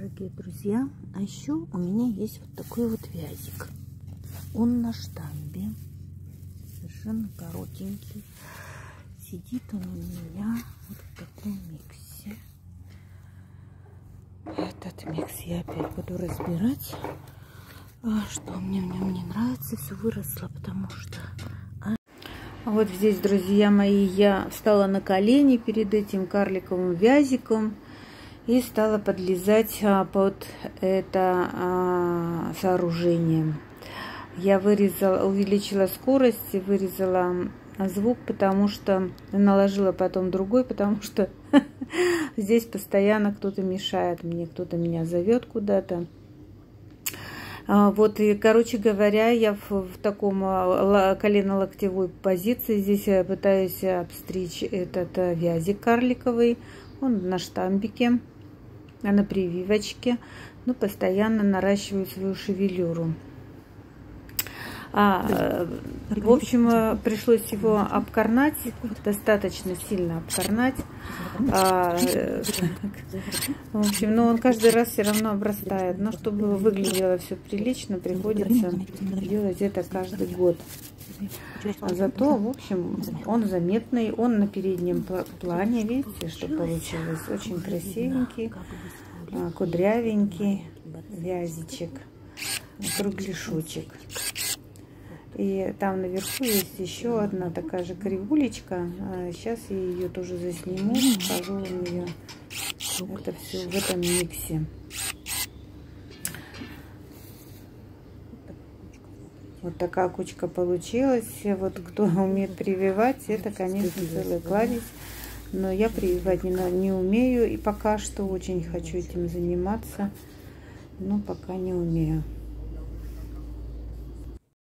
дорогие друзья. А еще у меня есть вот такой вот вязик. Он на штамбе. Совершенно коротенький. Сидит он у меня вот в таком миксе. Этот микс я опять буду разбирать. Что мне в нем не нравится. Все выросло, потому что... Вот здесь, друзья мои, я встала на колени перед этим карликовым вязиком и стала подлезать под это сооружение. Я увеличила скорость, вырезала звук, потому что наложила потом другой, потому что здесь постоянно кто-то мешает мне, кто-то меня зовет куда-то. Вот, и, короче говоря, я в таком колено-локтевой позиции. Здесь я пытаюсь обстричь этот вязик карликовый. Он на штамбике, на прививочке, но постоянно наращиваю свою шевелюру. В общем, пришлось его обкорнать, достаточно сильно обкорнать. В общем, но он каждый раз все равно обрастает. Но чтобы выглядело все прилично, приходится делать это каждый год. Зато, в общем, он заметный, он на переднем плане, видите, что получилось? Очень красивенький, кудрявенький вязичек, кругляшочек. И там наверху есть еще одна такая же кривулечка. Сейчас я ее тоже засниму, покажу вам ее. Это все в этом миксе. Вот такая кучка получилась. Вот кто умеет прививать, это, конечно, целый кладезь. Но я прививать не умею. И пока что очень хочу этим заниматься. Но пока не умею.